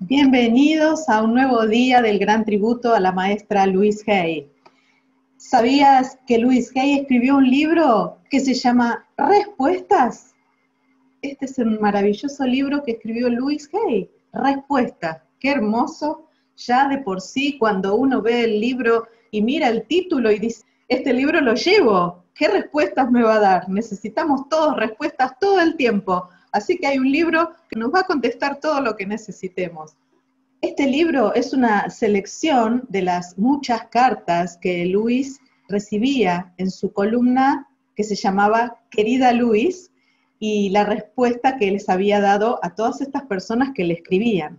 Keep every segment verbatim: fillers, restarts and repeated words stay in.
Bienvenidos a un nuevo día del gran tributo a la maestra Louise Hay. ¿Sabías que Louise Hay escribió un libro que se llama Respuestas? Este es un maravilloso libro que escribió Louise Hay, Respuestas. Qué hermoso, ya de por sí cuando uno ve el libro y mira el título y dice, este libro lo llevo, ¿qué respuestas me va a dar? Necesitamos todos respuestas todo el tiempo. Así que hay un libro que nos va a contestar todo lo que necesitemos. Este libro es una selección de las muchas cartas que Louise recibía en su columna que se llamaba Querida Louise, y la respuesta que les había dado a todas estas personas que le escribían.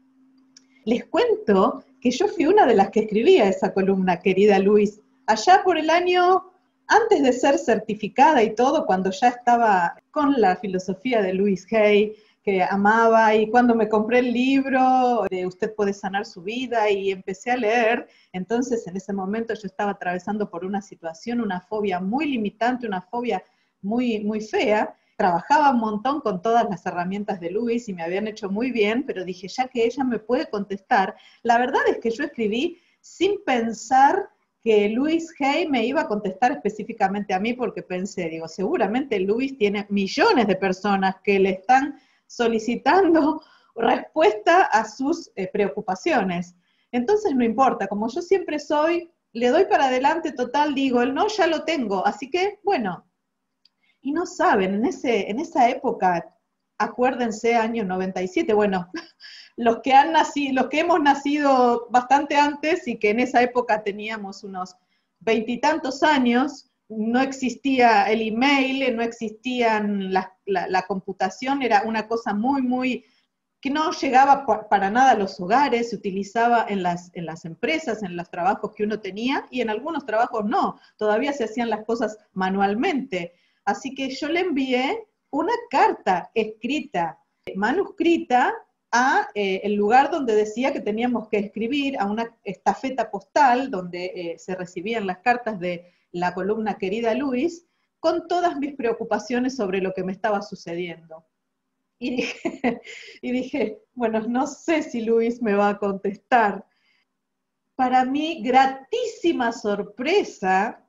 Les cuento que yo fui una de las que escribía esa columna, Querida Louise, allá por el año, antes de ser certificada y todo, cuando ya estaba con la filosofía de Louise Hay, que amaba, y cuando me compré el libro de Usted puede sanar su vida y empecé a leer, entonces en ese momento yo estaba atravesando por una situación, una fobia muy limitante, una fobia muy, muy fea. Trabajaba un montón con todas las herramientas de Louise y me habían hecho muy bien, pero dije, ya que ella me puede contestar, la verdad es que yo escribí sin pensar que Louise Hay me iba a contestar específicamente a mí, porque pensé, digo, seguramente Louise tiene millones de personas que le están solicitando respuesta a sus eh, preocupaciones. Entonces no importa, como yo siempre soy, le doy para adelante, total, digo, el no ya lo tengo, así que, bueno. Y no saben, en, ese, en esa época, acuérdense, año noventa y siete, bueno, los que, han nacido, los que hemos nacido bastante antes y que en esa época teníamos unos veintitantos años, no existía el email, no existían la, la, la computación, era una cosa muy, muy, que no llegaba para nada a los hogares, se utilizaba en las, en las empresas, en los trabajos que uno tenía, y en algunos trabajos no, todavía se hacían las cosas manualmente. Así que yo le envié una carta escrita, manuscrita, a eh, el lugar donde decía que teníamos que escribir, a una estafeta postal donde eh, se recibían las cartas de la columna Querida Louise, con todas mis preocupaciones sobre lo que me estaba sucediendo. Y dije, y dije, bueno, no sé si Louise me va a contestar. Para mí, gratísima sorpresa,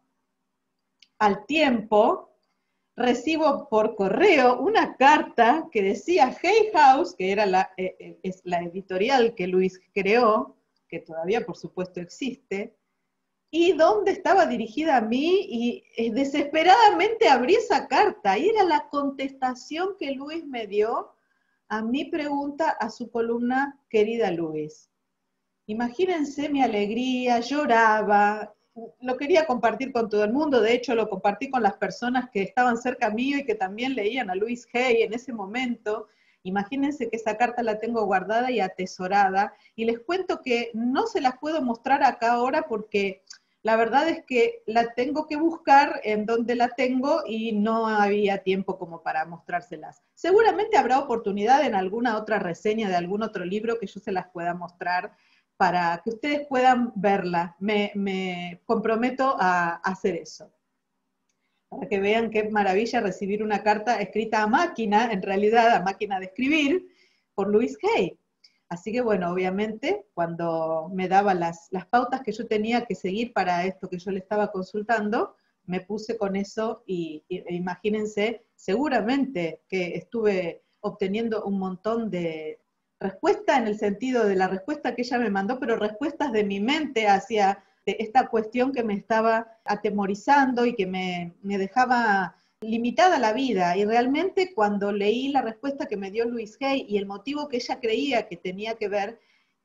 al tiempo, recibo por correo una carta que decía Hay House, que era la, eh, es la editorial que Louise creó, que todavía por supuesto existe, y donde estaba dirigida a mí, y eh, desesperadamente abrí esa carta, y era la contestación que Louise me dio a mi pregunta a su columna Querida Louise. Imagínense mi alegría, lloraba, lo quería compartir con todo el mundo, de hecho lo compartí con las personas que estaban cerca mío y que también leían a Louise Hay en ese momento. Imagínense que esa carta la tengo guardada y atesorada, y les cuento que no se las puedo mostrar acá ahora porque la verdad es que la tengo que buscar en donde la tengo y no había tiempo como para mostrárselas. Seguramente habrá oportunidad en alguna otra reseña de algún otro libro que yo se las pueda mostrar para que ustedes puedan verla. Me, me comprometo a hacer eso. Para que vean qué maravilla recibir una carta escrita a máquina, en realidad a máquina de escribir, por Louise Hay. Así que bueno, obviamente, cuando me daba las, las pautas que yo tenía que seguir para esto que yo le estaba consultando, me puse con eso y, y e imagínense, seguramente que estuve obteniendo un montón de respuesta en el sentido de la respuesta que ella me mandó, pero respuestas de mi mente hacia esta cuestión que me estaba atemorizando y que me, me dejaba limitada la vida. Y realmente cuando leí la respuesta que me dio Louise Hay y el motivo que ella creía que tenía que ver,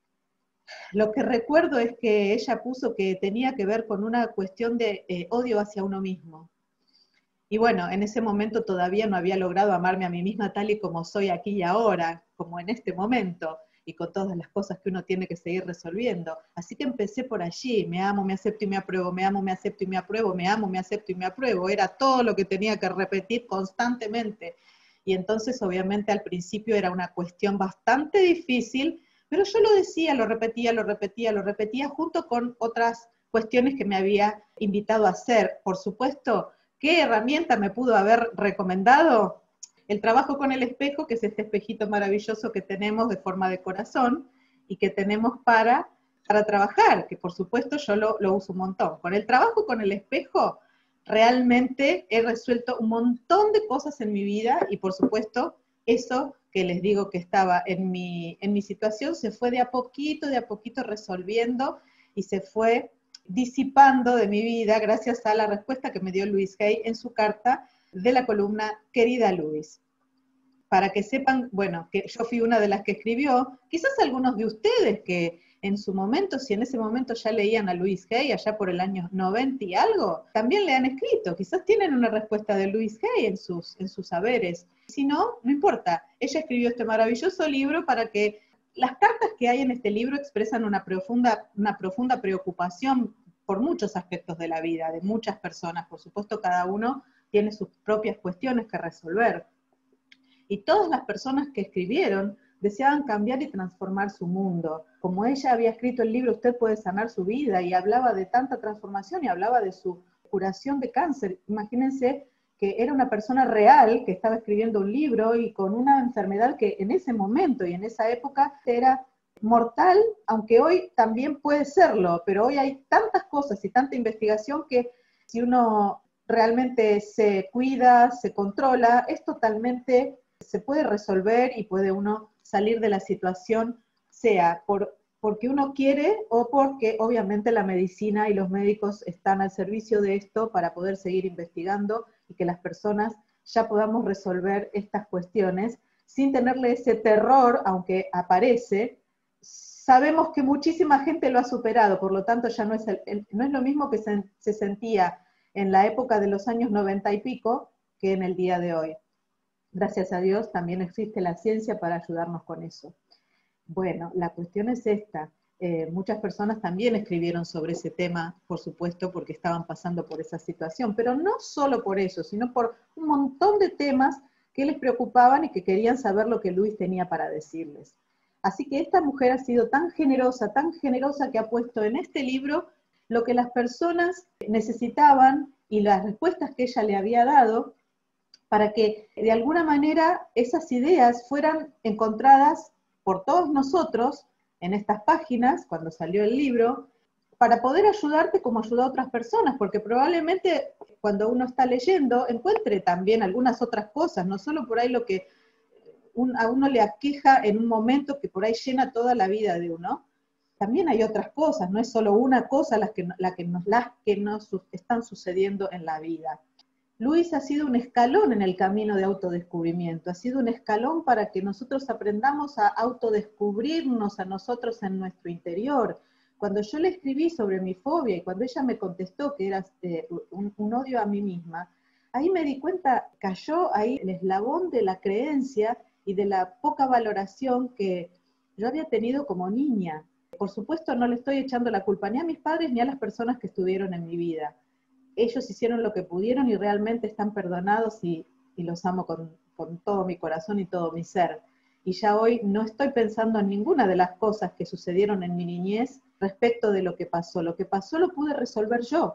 lo que recuerdo es que ella puso que tenía que ver con una cuestión de eh, odio hacia uno mismo. Y bueno, en ese momento todavía no había logrado amarme a mí misma tal y como soy aquí y ahora, como en este momento, y con todas las cosas que uno tiene que seguir resolviendo. Así que empecé por allí, me amo, me acepto y me apruebo, me amo, me acepto y me apruebo, me amo, me acepto y me apruebo. Era todo lo que tenía que repetir constantemente. Y entonces, obviamente, al principio era una cuestión bastante difícil, pero yo lo decía, lo repetía, lo repetía, lo repetía, junto con otras cuestiones que me había invitado a hacer. Por supuesto, ¿qué herramienta me pudo haber recomendado? El trabajo con el espejo, que es este espejito maravilloso que tenemos de forma de corazón, y que tenemos para, para trabajar, que por supuesto yo lo, lo uso un montón. Con el trabajo, con el espejo, realmente he resuelto un montón de cosas en mi vida y por supuesto eso que les digo que estaba en mi, en mi situación se fue de a poquito, de a poquito resolviendo y se fue disipando de mi vida gracias a la respuesta que me dio Louise Hay en su carta de la columna Querida Louise. Para que sepan, bueno, que yo fui una de las que escribió, quizás algunos de ustedes que en su momento, si en ese momento ya leían a Louise Hay, allá por el año noventa y algo, también le han escrito, quizás tienen una respuesta de Louise Hay en sus, en sus saberes. Si no, no importa, ella escribió este maravilloso libro para que las cartas que hay en este libro expresan una profunda, una profunda preocupación por muchos aspectos de la vida, de muchas personas, por supuesto cada uno tiene sus propias cuestiones que resolver. Y todas las personas que escribieron deseaban cambiar y transformar su mundo. Como ella había escrito el libro Usted puede sanar su vida, y hablaba de tanta transformación y hablaba de su curación de cáncer. Imagínense que era una persona real que estaba escribiendo un libro y con una enfermedad que en ese momento y en esa época era mortal, aunque hoy también puede serlo, pero hoy hay tantas cosas y tanta investigación que si uno realmente se cuida, se controla, es totalmente, se puede resolver y puede uno salir de la situación, sea por, porque uno quiere o porque obviamente la medicina y los médicos están al servicio de esto para poder seguir investigando y que las personas ya podamos resolver estas cuestiones sin tenerle ese terror, aunque aparece. Sabemos que muchísima gente lo ha superado, por lo tanto ya no es, el, el, no es lo mismo que se, se sentía en la época de los años noventa y pico que en el día de hoy. Gracias a Dios también existe la ciencia para ayudarnos con eso. Bueno, la cuestión es esta. Eh, muchas personas también escribieron sobre ese tema, por supuesto, porque estaban pasando por esa situación, pero no solo por eso, sino por un montón de temas que les preocupaban y que querían saber lo que Luis tenía para decirles. Así que esta mujer ha sido tan generosa, tan generosa que ha puesto en este libro lo que las personas necesitaban y las respuestas que ella le había dado para que de alguna manera esas ideas fueran encontradas por todos nosotros en estas páginas, cuando salió el libro, para poder ayudarte como ayudó a otras personas, porque probablemente cuando uno está leyendo encuentre también algunas otras cosas, no solo por ahí lo que un, a uno le aqueja en un momento que por ahí llena toda la vida de uno, también hay otras cosas, no es solo una cosa las que, la que nos, las que nos están sucediendo en la vida. Luis ha sido un escalón en el camino de autodescubrimiento, ha sido un escalón para que nosotros aprendamos a autodescubrirnos a nosotros en nuestro interior. Cuando yo le escribí sobre mi fobia y cuando ella me contestó que era eh, un, un odio a mí misma, ahí me di cuenta, cayó ahí el eslabón de la creencia y de la poca valoración que yo había tenido como niña. Por supuesto no le estoy echando la culpa ni a mis padres ni a las personas que estuvieron en mi vida. Ellos hicieron lo que pudieron y realmente están perdonados y, y los amo con, con todo mi corazón y todo mi ser. Y ya hoy no estoy pensando en ninguna de las cosas que sucedieron en mi niñez respecto de lo que pasó. Lo que pasó lo pude resolver yo.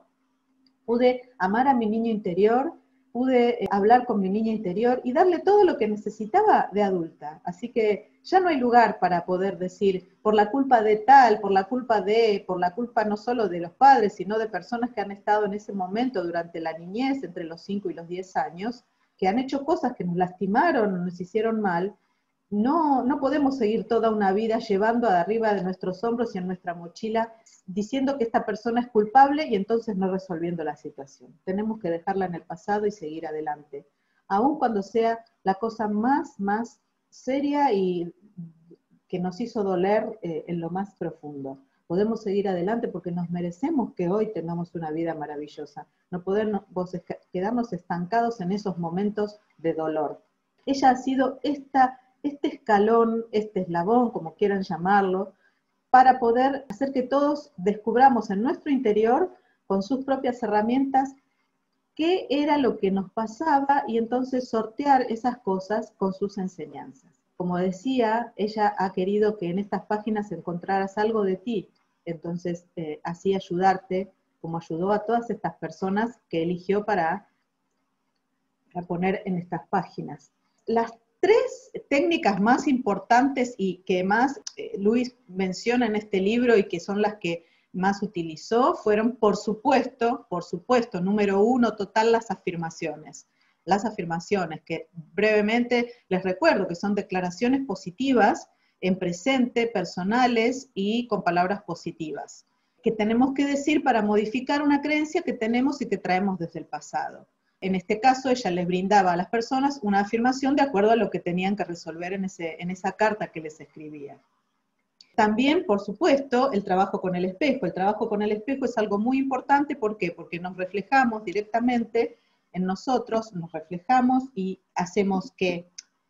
Pude amar a mi niño interior, pude hablar con mi niña interior y darle todo lo que necesitaba de adulta. Así que ya no hay lugar para poder decir, por la culpa de tal, por la culpa de, por la culpa no solo de los padres, sino de personas que han estado en ese momento durante la niñez, entre los cinco y los diez años, que han hecho cosas que nos lastimaron, nos hicieron mal. No, no podemos seguir toda una vida llevando arriba de nuestros hombros y en nuestra mochila diciendo que esta persona es culpable y entonces no resolviendo la situación. Tenemos que dejarla en el pasado y seguir adelante, aun cuando sea la cosa más, más seria y que nos hizo doler eh, en lo más profundo. Podemos seguir adelante porque nos merecemos que hoy tengamos una vida maravillosa, no podemos quedarnos estancados en esos momentos de dolor. Ella ha sido esta, este escalón, este eslabón, como quieran llamarlo, para poder hacer que todos descubramos en nuestro interior, con sus propias herramientas, qué era lo que nos pasaba y entonces sortear esas cosas con sus enseñanzas. Como decía, ella ha querido que en estas páginas encontraras algo de ti, entonces eh, así ayudarte, como ayudó a todas estas personas que eligió para, para poner en estas páginas. Las tres técnicas más importantes y que más eh, Luis menciona en este libro y que son las que más utilizó fueron, por supuesto, por supuesto, número uno, total, las afirmaciones. Las afirmaciones, que brevemente les recuerdo que son declaraciones positivas en presente, personales y con palabras positivas, que tenemos que decir para modificar una creencia que tenemos y que traemos desde el pasado. En este caso, ella les brindaba a las personas una afirmación de acuerdo a lo que tenían que resolver en, ese, en esa carta que les escribía. También, por supuesto, el trabajo con el espejo. El trabajo con el espejo es algo muy importante, ¿por qué? Porque nos reflejamos directamente en nosotros, nos reflejamos y hacemos que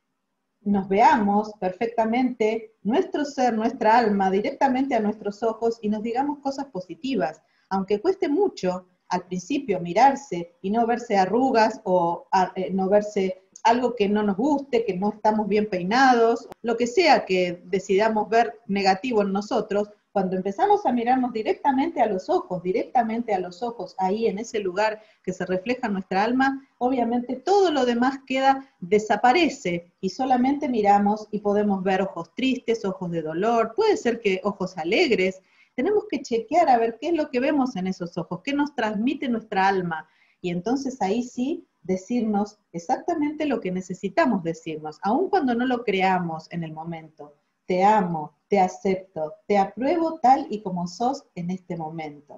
nos veamos perfectamente, nuestro ser, nuestra alma, directamente a nuestros ojos y nos digamos cosas positivas, aunque cueste mucho al principio mirarse y no verse arrugas o a, eh, no verse algo que no nos guste, que no estamos bien peinados, lo que sea que decidamos ver negativo en nosotros, cuando empezamos a mirarnos directamente a los ojos, directamente a los ojos, ahí en ese lugar que se refleja en nuestra alma, obviamente todo lo demás queda, desaparece, y solamente miramos y podemos ver ojos tristes, ojos de dolor, puede ser que ojos alegres. Tenemos que chequear a ver qué es lo que vemos en esos ojos, qué nos transmite nuestra alma, y entonces ahí sí decirnos exactamente lo que necesitamos decirnos, aun cuando no lo creamos en el momento. Te amo, te acepto, te apruebo tal y como sos en este momento.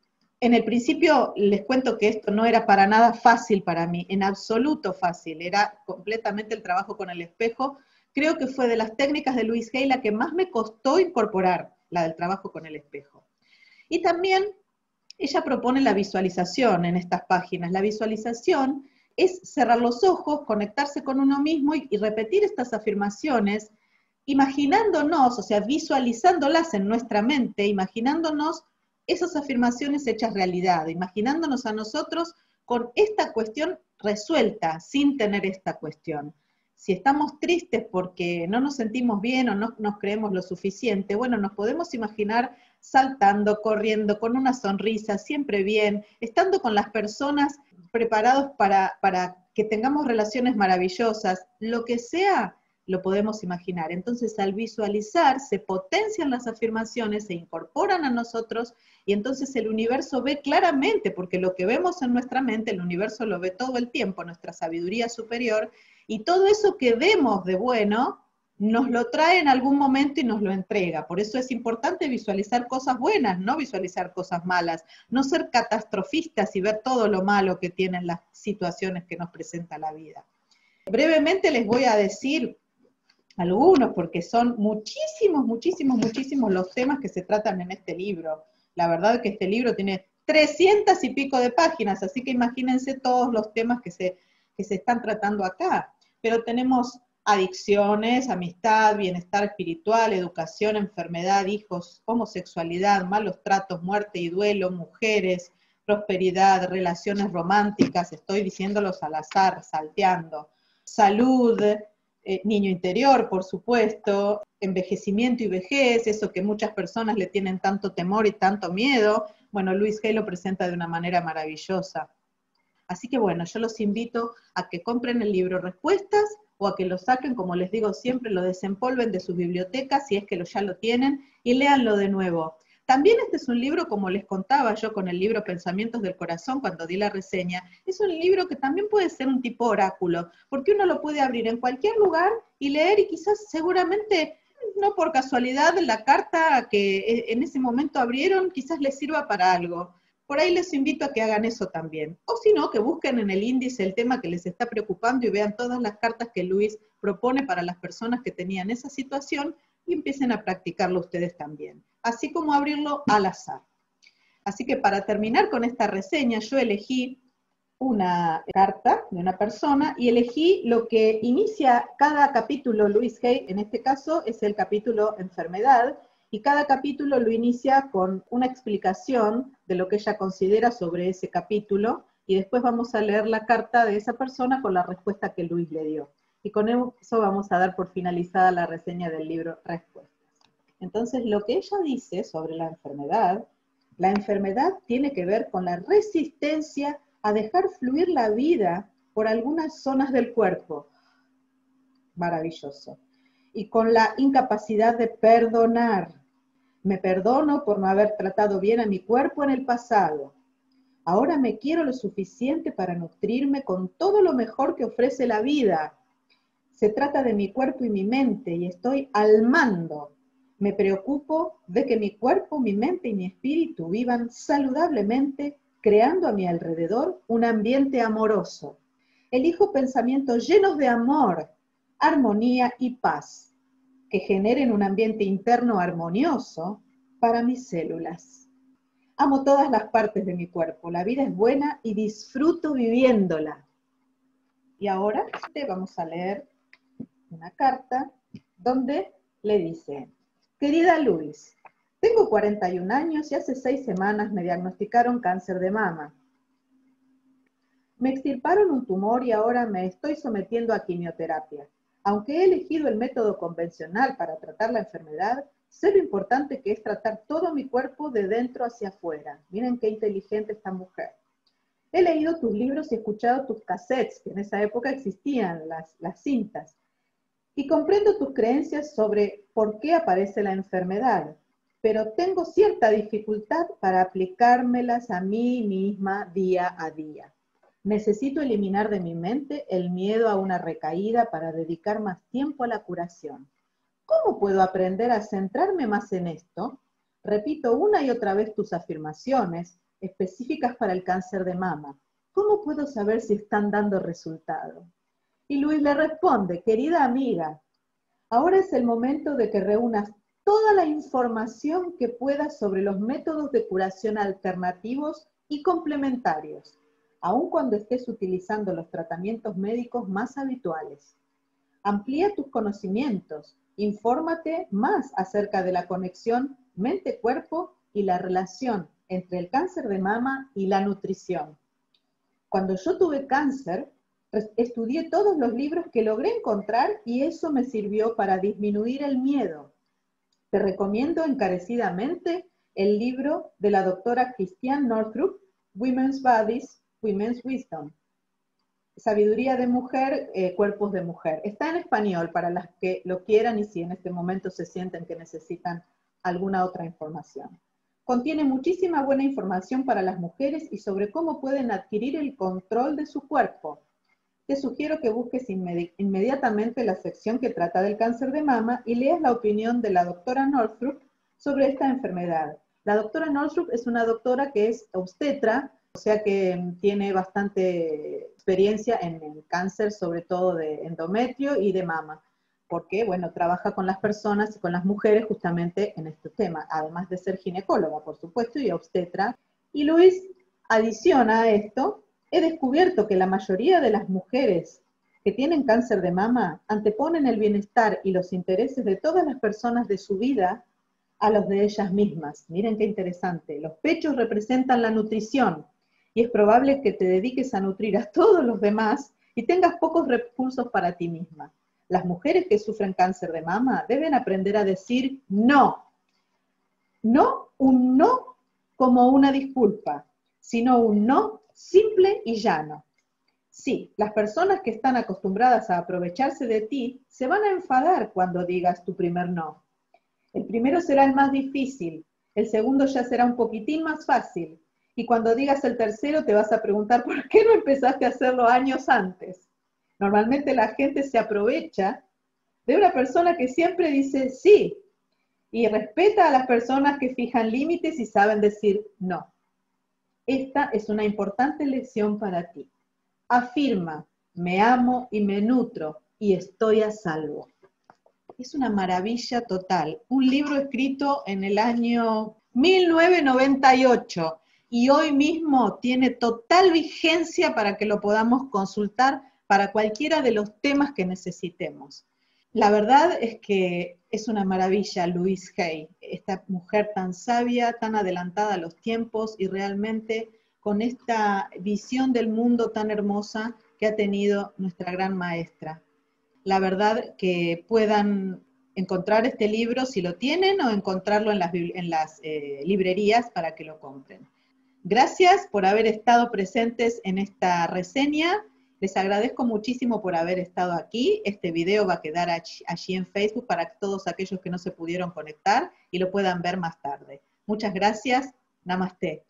En el principio les cuento que esto no era para nada fácil para mí, en absoluto fácil, era completamente el trabajo con el espejo. Creo que fue de las técnicas de Louise Hay la que más me costó incorporar, la del trabajo con el espejo. Y también ella propone la visualización en estas páginas. La visualización es cerrar los ojos, conectarse con uno mismo y, y repetir estas afirmaciones, imaginándonos, o sea, visualizándolas en nuestra mente, imaginándonos esas afirmaciones hechas realidad, imaginándonos a nosotros con esta cuestión resuelta, sin tener esta cuestión. Si estamos tristes porque no nos sentimos bien o no nos creemos lo suficiente, bueno, nos podemos imaginar saltando, corriendo, con una sonrisa, siempre bien, estando con las personas preparados para, para que tengamos relaciones maravillosas, lo que sea, lo podemos imaginar. Entonces, al visualizar, se potencian las afirmaciones, se incorporan a nosotros, y entonces el universo ve claramente, porque lo que vemos en nuestra mente, el universo lo ve todo el tiempo, nuestra sabiduría superior, y todo eso que vemos de bueno, nos lo trae en algún momento y nos lo entrega. Por eso es importante visualizar cosas buenas, no visualizar cosas malas, no ser catastrofistas y ver todo lo malo que tienen las situaciones que nos presenta la vida. Brevemente les voy a decir algunos, porque son muchísimos, muchísimos, muchísimos los temas que se tratan en este libro. La verdad es que este libro tiene trescientas y pico de páginas, así que imagínense todos los temas que se, que se están tratando acá. Pero tenemos adicciones, amistad, bienestar espiritual, educación, enfermedad, hijos, homosexualidad, malos tratos, muerte y duelo, mujeres, prosperidad, relaciones románticas, estoy diciéndolos al azar, salteando, salud, eh, niño interior, por supuesto, envejecimiento y vejez, eso que muchas personas le tienen tanto temor y tanto miedo. Bueno, Louise Hay lo presenta de una manera maravillosa. Así que bueno, yo los invito a que compren el libro Respuestas o a que lo saquen, como les digo siempre, lo desempolven de sus bibliotecas, si es que lo, ya lo tienen, y léanlo de nuevo. También este es un libro, como les contaba yo con el libro Pensamientos del Corazón, cuando di la reseña, es un libro que también puede ser un tipo oráculo, porque uno lo puede abrir en cualquier lugar y leer, y quizás seguramente, no por casualidad, la carta que en ese momento abrieron, quizás les sirva para algo. Por ahí les invito a que hagan eso también. O si no, que busquen en el índice el tema que les está preocupando y vean todas las cartas que Luis propone para las personas que tenían esa situación y empiecen a practicarlo ustedes también. Así como abrirlo al azar. Así que para terminar con esta reseña, yo elegí una carta de una persona y elegí lo que inicia cada capítulo Louise Hay, en este caso es el capítulo Enfermedad, y cada capítulo lo inicia con una explicación de lo que ella considera sobre ese capítulo, y después vamos a leer la carta de esa persona con la respuesta que Luis le dio. Y con eso vamos a dar por finalizada la reseña del libro Respuestas. Entonces, lo que ella dice sobre la enfermedad, la enfermedad tiene que ver con la resistencia a dejar fluir la vida por algunas zonas del cuerpo. maravilloso. Y con la incapacidad de perdonar. Me perdono por no haber tratado bien a mi cuerpo en el pasado. Ahora me quiero lo suficiente para nutrirme con todo lo mejor que ofrece la vida. Se trata de mi cuerpo y mi mente y estoy al mando. Me preocupo de que mi cuerpo, mi mente y mi espíritu vivan saludablemente, creando a mi alrededor un ambiente amoroso. Elijo pensamientos llenos de amor, armonía y paz, que generen un ambiente interno armonioso para mis células. Amo todas las partes de mi cuerpo, la vida es buena y disfruto viviéndola. Y ahora te vamos a leer una carta donde le dice: querida Luis, tengo cuarenta y un años y hace seis semanas me diagnosticaron cáncer de mama. Me extirparon un tumor y ahora me estoy sometiendo a quimioterapia. Aunque he elegido el método convencional para tratar la enfermedad, sé lo importante que es tratar todo mi cuerpo de dentro hacia afuera. Miren qué inteligente esta mujer. He leído tus libros y escuchado tus cassettes, que en esa época existían las, las cintas, y comprendo tus creencias sobre por qué aparece la enfermedad, pero tengo cierta dificultad para aplicármelas a mí misma día a día. Necesito eliminar de mi mente el miedo a una recaída para dedicar más tiempo a la curación. ¿Cómo puedo aprender a centrarme más en esto? Repito una y otra vez tus afirmaciones específicas para el cáncer de mama. ¿Cómo puedo saber si están dando resultado? Y Luis le responde: querida amiga, ahora es el momento de que reúnas toda la información que puedas sobre los métodos de curación alternativos y complementarios, aun cuando estés utilizando los tratamientos médicos más habituales. Amplía tus conocimientos, infórmate más acerca de la conexión mente-cuerpo y la relación entre el cáncer de mama y la nutrición. Cuando yo tuve cáncer, estudié todos los libros que logré encontrar y eso me sirvió para disminuir el miedo. Te recomiendo encarecidamente el libro de la doctora Christiane Northrup, Women's Bodies, Women's Wisdom. Sabiduría de mujer, eh, cuerpos de mujer. Está en español para las que lo quieran y si en este momento se sienten que necesitan alguna otra información. Contiene muchísima buena información para las mujeres y sobre cómo pueden adquirir el control de su cuerpo. Te sugiero que busques inmedi- inmediatamente la sección que trata del cáncer de mama y leas la opinión de la doctora Northrup sobre esta enfermedad. La doctora Northrup es una doctora que es obstetra, o sea que tiene bastante experiencia en el cáncer, sobre todo de endometrio y de mama, porque, bueno, trabaja con las personas y con las mujeres justamente en este tema, además de ser ginecóloga, por supuesto, y obstetra. Y Luis adiciona a esto: he descubierto que la mayoría de las mujeres que tienen cáncer de mama anteponen el bienestar y los intereses de todas las personas de su vida a los de ellas mismas. Miren qué interesante. Los pechos representan la nutrición y es probable que te dediques a nutrir a todos los demás y tengas pocos recursos para ti misma. Las mujeres que sufren cáncer de mama deben aprender a decir no. No un no como una disculpa, sino un no simple y llano. Sí, las personas que están acostumbradas a aprovecharse de ti se van a enfadar cuando digas tu primer no. El primero será el más difícil, el segundo ya será un poquitín más fácil, y cuando digas el tercero te vas a preguntar por qué no empezaste a hacerlo años antes. Normalmente la gente se aprovecha de una persona que siempre dice sí, y respeta a las personas que fijan límites y saben decir no. Esta es una importante lección para ti. Afirma: me amo y me nutro y estoy a salvo. Es una maravilla total. Un libro escrito en el año mil novecientos noventa y ocho y hoy mismo tiene total vigencia para que lo podamos consultar para cualquiera de los temas que necesitemos. La verdad es que es una maravilla Louise Hay, esta mujer tan sabia, tan adelantada a los tiempos y realmente con esta visión del mundo tan hermosa que ha tenido nuestra gran maestra. La verdad que puedan encontrar este libro si lo tienen o encontrarlo en las, en las eh, librerías para que lo compren. Gracias por haber estado presentes en esta reseña Les agradezco muchísimo por haber estado aquí. Este video va a quedar allí, allí en Facebook para todos aquellos que no se pudieron conectar y lo puedan ver más tarde. Muchas gracias. Namaste.